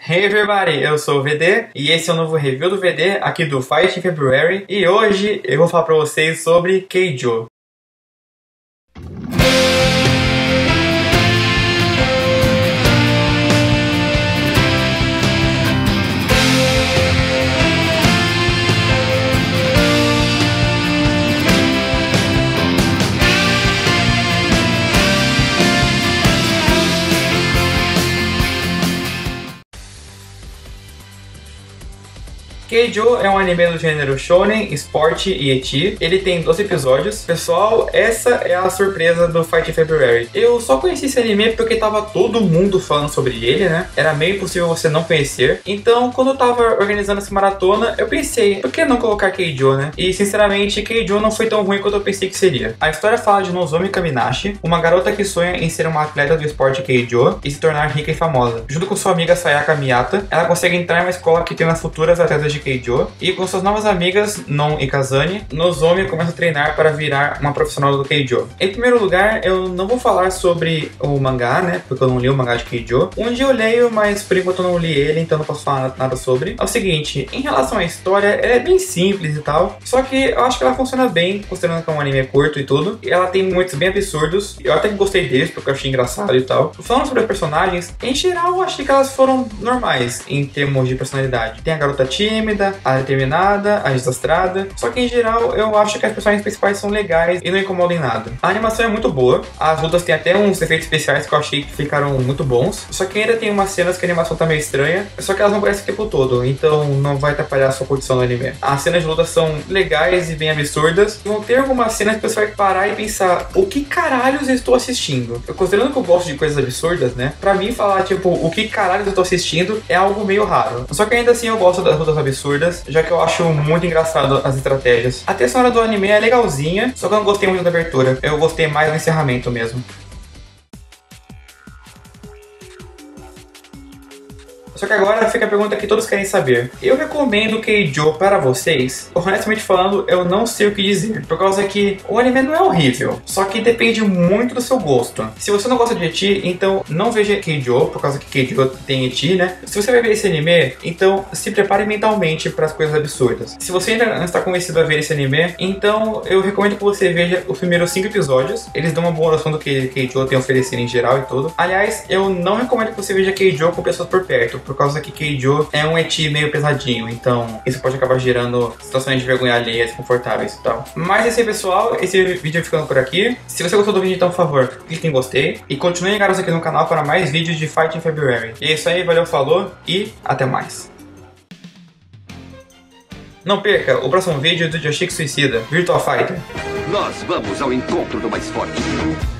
Hey everybody, eu sou o VD e esse é o novo review do VD aqui do Fighting February e hoje eu vou falar pra vocês sobre Keijo. Keijo é um anime do gênero Shonen, Sport e Ecchi. Ele tem 12 episódios. Pessoal, essa é a surpresa do Fighting February. Eu só conheci esse anime porque tava todo mundo falando sobre ele, né? Era meio impossível você não conhecer. Então, quando eu tava organizando essa maratona, eu pensei, por que não colocar Keijo, né? E, sinceramente, Keijo não foi tão ruim quanto eu pensei que seria. A história fala de Nozomi Kaminashi, uma garota que sonha em ser uma atleta do esporte Keijo e se tornar rica e famosa. Junto com sua amiga Sayaka Miyata, ela consegue entrar em uma escola que tem as futuras atletas de Keijo, e com suas novas amigas, Non e Kazane, Nozomi começa a treinar para virar uma profissional do Keijo. Em primeiro lugar, eu não vou falar sobre o mangá, né, porque eu não li o mangá de Keijo. Um dia eu leio, mas por enquanto eu não li ele, então não posso falar nada sobre. É o seguinte, em relação à história, ela é bem simples e tal, só que eu acho que ela funciona bem, considerando que é um anime curto e tudo. E ela tem momentos bem absurdos, eu até que gostei deles, porque eu achei engraçado e tal. Falando sobre os personagens, em geral eu achei que elas foram normais, em termos de personalidade. Tem a garota tímida, a determinada, a desastrada. Só que em geral eu acho que as personagens principais são legais e não incomodam em nada. A animação é muito boa, as lutas têm até uns efeitos especiais que eu achei que ficaram muito bons. Só que ainda tem umas cenas que a animação tá meio estranha, só que elas não parecem o tempo todo, então não vai atrapalhar a sua curtição no anime. As cenas de luta são legais e bem absurdas. Vão ter algumas cenas que você vai parar e pensar, o que caralhos eu estou assistindo? Considerando que eu gosto de coisas absurdas, né? Pra mim falar, tipo, o que caralhos eu estou assistindo é algo meio raro. Só que ainda assim eu gosto das lutas absurdas, já que eu acho muito engraçado as estratégias. A trilha sonora do anime é legalzinha, só que eu não gostei muito da abertura. Eu gostei mais do encerramento mesmo. Só que agora fica a pergunta que todos querem saber. Eu recomendo Keijo para vocês? Honestamente falando, eu não sei o que dizer. Por causa que o anime não é horrível, só que depende muito do seu gosto. Se você não gosta de Ecchi, então não veja Keijo, por causa que Keijo tem Ecchi, né? Se você vai ver esse anime, então se prepare mentalmente para as coisas absurdas. Se você ainda não está convencido a ver esse anime, então eu recomendo que você veja os primeiros 5 episódios. Eles dão uma boa noção do que Keijo tem a oferecer em geral e tudo. Aliás, eu não recomendo que você veja Keijo com pessoas por perto, por causa que Keijo é um ecchi meio pesadinho, então isso pode acabar gerando situações de vergonha alheia, desconfortáveis e tal. Mas é isso aí, pessoal, esse vídeo vai ficando por aqui. Se você gostou do vídeo, então, por favor, clique em gostei e continue ligados aqui no canal para mais vídeos de Fighting February. E é isso aí, valeu, falou e até mais. Não perca o próximo vídeo do Yoshiki Suicida, Virtual Fighter. Nós vamos ao encontro do mais forte.